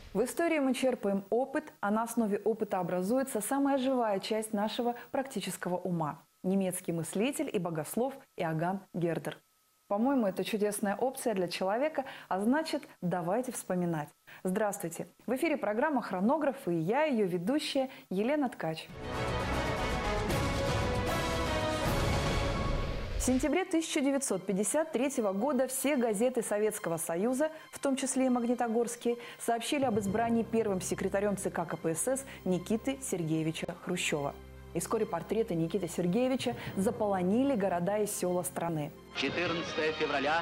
В истории мы черпаем опыт, а на основе опыта образуется самая живая часть нашего практического ума – немецкий мыслитель и богослов Иоганн Гердер. По-моему, это чудесная опция для человека, а значит, давайте вспоминать. Здравствуйте! В эфире программа «Хронограф» и я, ее ведущая Елена Ткач. В сентябре 1953 года все газеты Советского Союза, в том числе и магнитогорские, сообщили об избрании первым секретарем ЦК КПСС Никиты Сергеевича Хрущева. И вскоре портреты Никиты Сергеевича заполонили города и села страны. 14 февраля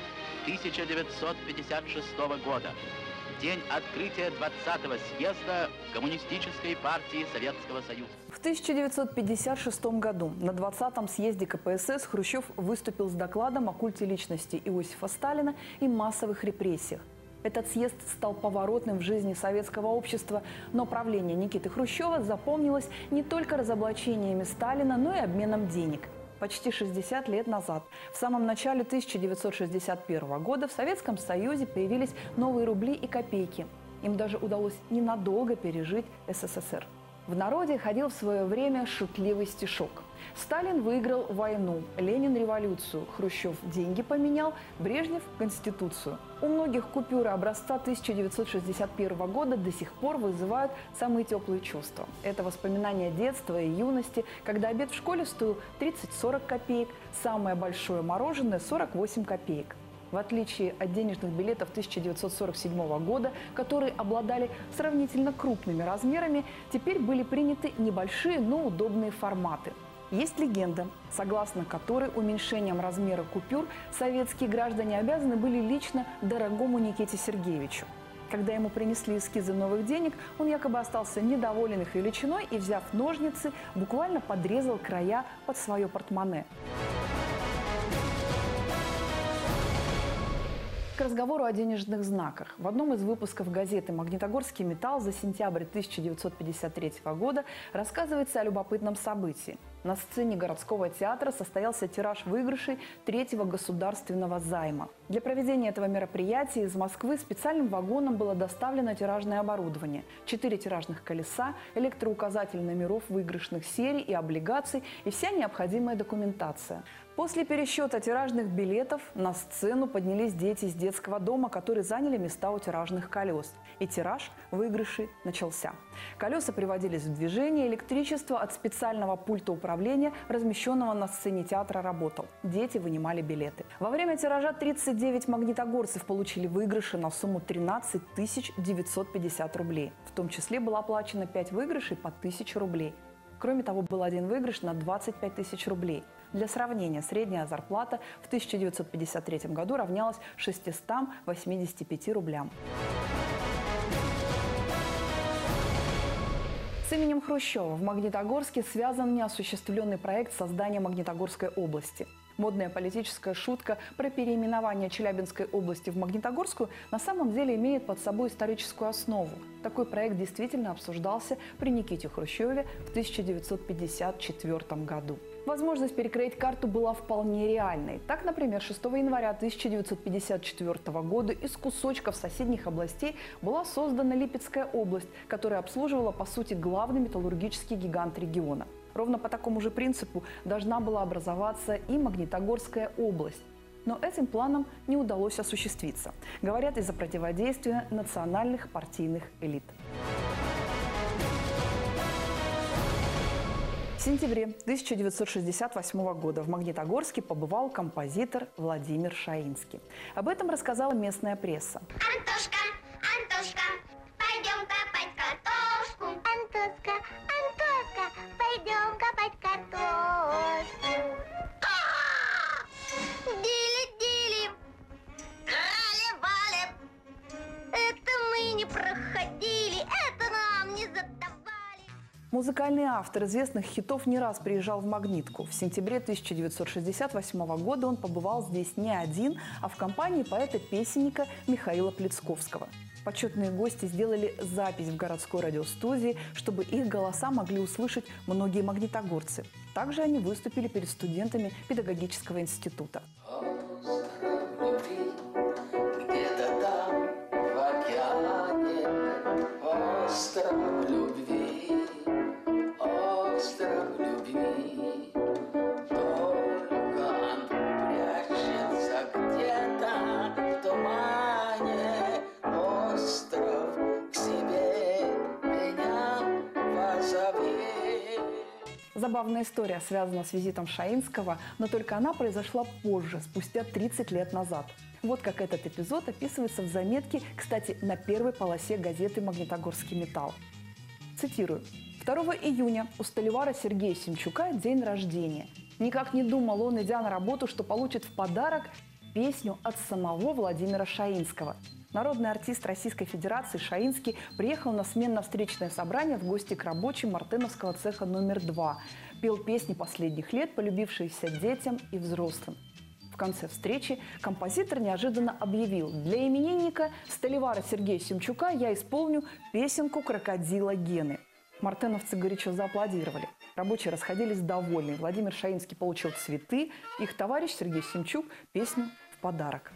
1956 года. День открытия 20-го съезда Коммунистической партии Советского Союза. В 1956 году на 20-м съезде КПСС Хрущев выступил с докладом о культе личности Иосифа Сталина и массовых репрессиях. Этот съезд стал поворотным в жизни советского общества, но правление Никиты Хрущева запомнилось не только разоблачениями Сталина, но и обменом денег. Почти 60 лет назад, в самом начале 1961 года, в Советском Союзе появились новые рубли и копейки. Им даже удалось ненадолго пережить СССР. В народе ходил в свое время шутливый стишок. Сталин выиграл войну, Ленин – революцию, Хрущев деньги поменял, Брежнев – конституцию. У многих купюры образца 1961 года до сих пор вызывают самые теплые чувства. Это воспоминания детства и юности, когда обед в школе стоил 30-40 копеек, самое большое мороженое – 48 копеек. В отличие от денежных билетов 1947 года, которые обладали сравнительно крупными размерами, теперь были приняты небольшие, но удобные форматы. Есть легенда, согласно которой уменьшением размера купюр советские граждане обязаны были лично дорогому Никите Сергеевичу. Когда ему принесли эскизы новых денег, он якобы остался недоволен их величиной и, взяв ножницы, буквально подрезал края под свое портмоне. К разговору о денежных знаках. В одном из выпусков газеты «Магнитогорский металл» за сентябрь 1953 года рассказывается о любопытном событии. На сцене городского театра состоялся тираж выигрышей третьего государственного займа. Для проведения этого мероприятия из Москвы специальным вагоном было доставлено тиражное оборудование, 4 тиражных колеса, электроуказатель номеров выигрышных серий и облигаций и вся необходимая документация. После пересчета тиражных билетов на сцену поднялись дети из детского дома, которые заняли места у тиражных колес. И тираж выигрышей начался. Колеса приводились в движение, электричество от специального пульта управления, размещенного на сцене театра, работал. Дети вынимали билеты. Во время тиража 39 магнитогорцев получили выигрыши на сумму 13 950 рублей. В том числе было оплачено 5 выигрышей по 1000 рублей. Кроме того, был один выигрыш на 25 тысяч рублей. Для сравнения, средняя зарплата в 1953 году равнялась 685 рублям. С именем Хрущева в Магнитогорске связан неосуществленный проект создания Магнитогорской области. Модная политическая шутка про переименование Челябинской области в Магнитогорскую на самом деле имеет под собой историческую основу. Такой проект действительно обсуждался при Никите Хрущеве в 1954 году. Возможность перекроить карту была вполне реальной. Так, например, 6 января 1954 года из кусочков соседних областей была создана Липецкая область, которая обслуживала, по сути, главный металлургический гигант региона. Ровно по такому же принципу должна была образоваться и Магнитогорская область. Но этим планом не удалось осуществиться. Говорят, из-за противодействия национальных партийных элит. В сентябре 1968 года в Магнитогорске побывал композитор Владимир Шаинский. Об этом рассказала местная пресса. Антошка, Антошка, пойдем копать картошку. Антошка, Антошка, пойдем копать картошку. Дили-дили, крали-вали. Это мы не проходили, это нам не задавали. Музыкальный автор известных хитов не раз приезжал в Магнитку. В сентябре 1968 года он побывал здесь не один, а в компании поэта-песенника Михаила Плецковского. Почетные гости сделали запись в городской радиостудии, чтобы их голоса могли услышать многие магнитогорцы. Также они выступили перед студентами педагогического института. Где-то там, в океане, Забавная история связана с визитом Шаинского, но только она произошла позже, спустя 30 лет назад. Вот как этот эпизод описывается в заметке, кстати, на первой полосе газеты «Магнитогорский металл». Цитирую. 2 июня у столевара Сергея Семчука день рождения. Никак не думал он, идя на работу, что получит в подарок песню от самого Владимира Шаинского. Народный артист Российской Федерации Шаинский приехал на сменно-встречное собрание в гости к рабочим Мартеновского цеха номер 2. Пел песни последних лет, полюбившиеся детям и взрослым. В конце встречи композитор неожиданно объявил: для именинника столевара Сергея Семчука я исполню песенку крокодила Гены. Мартеновцы горячо зааплодировали. Рабочие расходились довольны. Владимир Шаинский получил цветы, их товарищ Сергей Семчук – песню в подарок.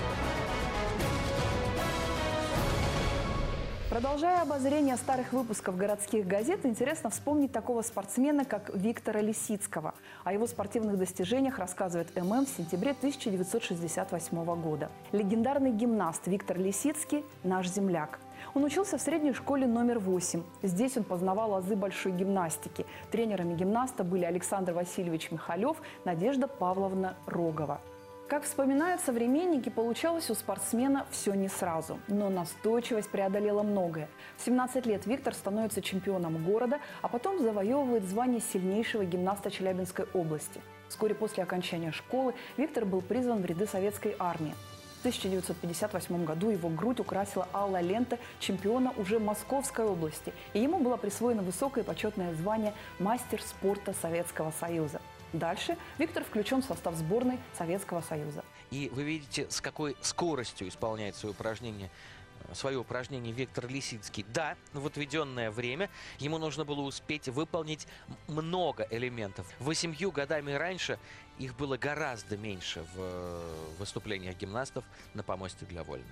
Продолжая обозрение старых выпусков городских газет, интересно вспомнить такого спортсмена, как Виктора Лисицкого. О его спортивных достижениях рассказывает ММ в сентябре 1968 года. Легендарный гимнаст Виктор Лисицкий – наш земляк. Он учился в средней школе номер 8. Здесь он познавал азы большой гимнастики. Тренерами гимнаста были Александр Васильевич Михалев, Надежда Павловна Рогова. Как вспоминают современники, получалось у спортсмена все не сразу. Но настойчивость преодолела многое. В 17 лет Виктор становится чемпионом города, а потом завоевывает звание сильнейшего гимнаста Челябинской области. Вскоре после окончания школы Виктор был призван в ряды советской армии. В 1958 году его грудь украсила алая лента чемпиона уже Московской области, и ему было присвоено высокое почетное звание «Мастер спорта Советского Союза». Дальше Виктор включен в состав сборной Советского Союза. И вы видите, с какой скоростью исполняет свое упражнение Виктор Лисицкий. Да, в отведенное время ему нужно было успеть выполнить много элементов. 8 годами раньше их было гораздо меньше в выступлениях гимнастов на помосте для вольных.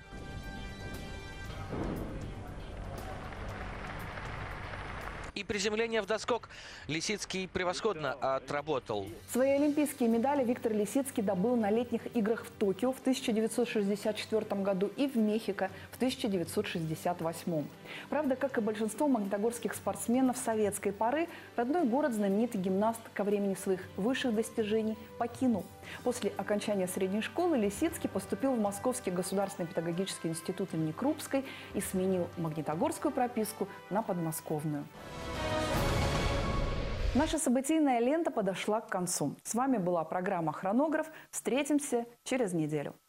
И приземление в доскок Лисицкий превосходно отработал. Свои олимпийские медали Виктор Лисицкий добыл на летних играх в Токио в 1964 году и в Мехико в 1968. Правда, как и большинство магнитогорских спортсменов советской поры, родной город знаменитый гимнаст ко времени своих высших достижений покинул. После окончания средней школы Лисицкий поступил в Московский государственный педагогический институт имени Крупской и сменил магнитогорскую прописку на подмосковную. Наша событийная лента подошла к концу. С вами была программа «Хронограф». Встретимся через неделю.